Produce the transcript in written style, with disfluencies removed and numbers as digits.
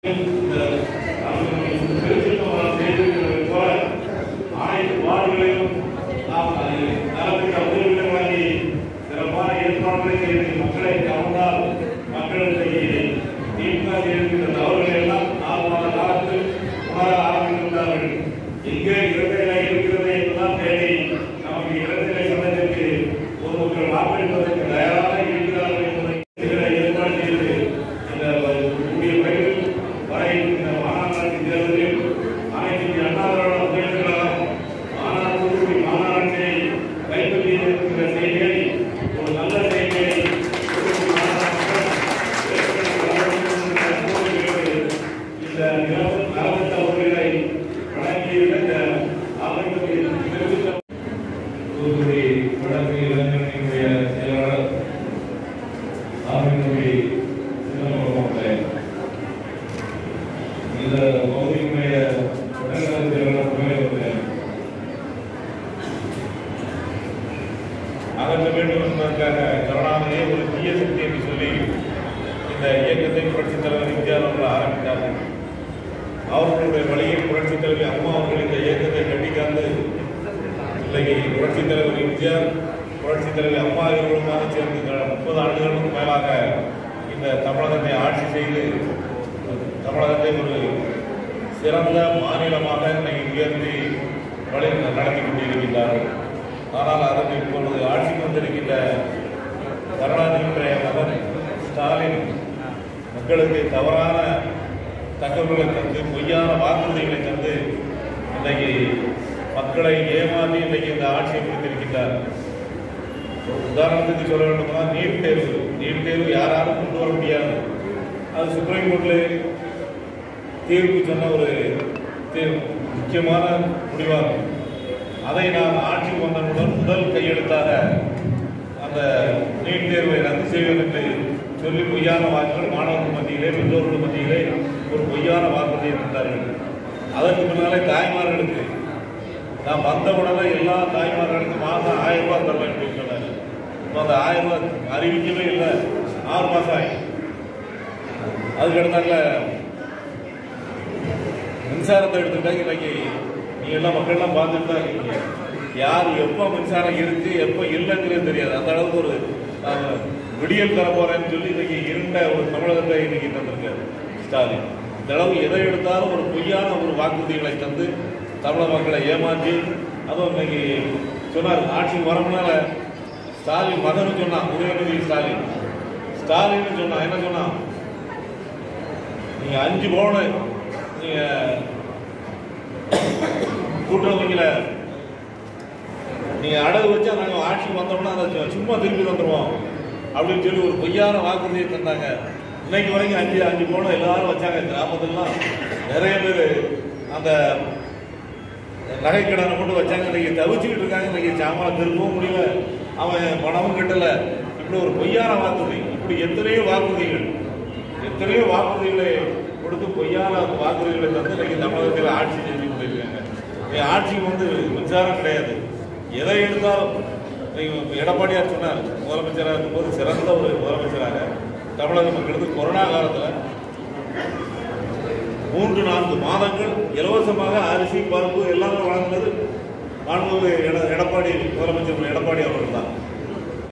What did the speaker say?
மக்களை கவர்ந்தால் மக்களுடைய இருக்கிற தவறுகளை எல்லாம் 4 மாத காலத்தில் உணர ஆரம்பித்துள்ளார்கள். எங்கே இடத்திலே இருக்கிறது என்றுதான் தேடி நமக்கு இடத்திலே சமயத்திற்கு ஒரு மக்கள் வாக்களிப்பதற்கு தயாராக இருக்கிறார்கள் என்பதை ஏற்பாடு செய்து இந்த கூடிய வகையில் வர இருக்கின்ற மாநகராட்சி தேர்தலில் அனைத்து அண்ணா திராவிட முன்னேற்ற கழகம் மாநகராட்சியை கைப்பற்றி இருக்கிற செய்தியை ஒரு நல்ல செய்தியை அகற்ற வேண்டும் என்பதற்காக கருணாநிதியை ஒரு தீய சக்தி என்று சொல்லி இந்த இயக்கத்தை புரட்சித் தலைவர் எம்ஜிஆர் அவர்கள் ஆரம்பித்தார்கள். அவர்களுடைய வழியில் புரட்சித் தலைவர் அம்மா அவர்கள் இந்த இயக்கத்தை கட்டிக்காந்து இன்றைக்கு புரட்சித் தலைவர் எம்ஜிஆர் புரட்சித் தலைவர் அம்மா இவர்களுமாக சேர்ந்து 30 ஆண்டுகளுக்கு மேலாக இந்த தமிழகத்தை ஆட்சி செய்து தமிழகத்தை ஒரு சிறந்த மாநிலமாக இன்னைக்கு உயர்த்தி வழி நடத்தி கொண்டிருக்கின்றார்கள். ஆனால் அதற்கு இப்பொழுது ஆட்சிக்கு வந்திருக்கின்ற கருணாநிதியுடைய மகன் ஸ்டாலின் மக்களுக்கு தவறான தகவல்களை தந்து பொய்யான வாக்குறுதிகளை தந்து இன்றைக்கு மக்களை ஏமாற்றி இன்றைக்கு இந்த ஆட்சியை பிடித்திருக்கின்றார். உதாரணத்துக்கு சொல்ல வேண்டும்னா நீட் தேர்வு யாராலும் கொண்டு வர முடியாது. அது சுப்ரீம் கோர்ட்டில் தீர்ப்பு சொன்ன ஒரு முக்கியமான முடிவாகும். அதை நாம் ஆட்சிக்கு வந்தவுடன் முதல் கையெழுத்தாக அந்த நீட் தேர்வை ரத்து செய்வது என்று சொல்லி பொய்யான வாக்குகள் மாணவர்கள் மத்தியிலே பெற்றோர்கள் மத்தியிலே ஒரு பொய்யான வாக்குறுதியை தந்தார்கள். அதற்கு பின்னாலே தாய்மார்களுக்கு நாம் வந்தவுடனே எல்லா தாய்மார்களுக்கும் மாதம் 1000 ரூபாய் தரலாம் என்று சொன்னார். அந்த 1000 ரூபாய் அறிவிக்கவே இல்லை. 6 மாதம் ஆகி அதுக்கடுத்தாங்க மின்சாரத்தை எடுத்துட்டாங்க. இன்னைக்கு நீங்க எல்லாம் மக்கள்லாம் பார்த்துட்டு தான் இருக்கீங்க. யார் எப்போ மின்சாரம் இருக்கு எப்போ இல்லைங்கிறது தெரியாது. அந்த அளவுக்கு ஒரு விடியல் தர போறேன்னு சொல்லி இன்னைக்கு இருண்ட ஒரு தமிழகத்தை இன்னைக்கு தந்திருக்காரு ஸ்டாலின். இந்த அளவு எதை எடுத்தாலும் ஒரு பொய்யான ஒரு வாக்குறுதிகளை தந்து தமிழக மக்களை ஏமாற்றி அதுவும் இன்னைக்கு சொன்னார். ஆட்சிக்கு வரமுனால ஸ்டாலின் மகன் சொன்னான், உதயநிதி ஸ்டாலின் சொன்னான். என்ன சொன்னான்? நீங்க 5 பவுன் நீங்க கூட்டுறவங்கள நீங்க அடகு வச்சா நாங்கள் ஆட்சிக்கு வந்தோம்னா அதை சும்மா திருப்பி வந்துடுவோம் அப்படின்னு சொல்லி ஒரு பொய்யான வாக்குறுதியை தந்தாங்க. இன்னைக்கு வரைக்கும் 5 பவுன் எல்லாரும் வச்சாங்க. கிராமத்துலாம் நிறைய பேர் அந்த நகைக்கடனை கொண்டு வச்சாங்க. இன்னைக்கு தவிச்சுக்கிட்டு இருக்காங்க. இன்னைக்கு சாமான திருப்பவும் முடியல, அவன் பணமும் கட்டல. இப்படி ஒரு பொய்யான வாக்குறுதி, இப்படி எத்தனையோ வாக்குறுதிகளை கொடுத்து பொய்யான வாக்குறுதிகளை தந்து இன்னைக்கு தமிழகத்தில் ஆட்சி செஞ்சு கொண்டிருக்காங்க. ஆட்சிக்கு வந்து மின்சாரம் கிடையாது. எதை எடுத்தாலும் எடப்பாடியார் சொன்னார், முதலமைச்சராக இருக்கும்போது சிறந்த ஒரு முதலமைச்சராக தமிழக மக்களுக்கு கொரோனா காலத்தில் 3-4 மாதங்கள் இலவசமாக அரிசி பருப்பு எல்லாமே வழங்குவது எடப்பாடி முதலமைச்சர் எடப்பாடி அவர்கள் தான்.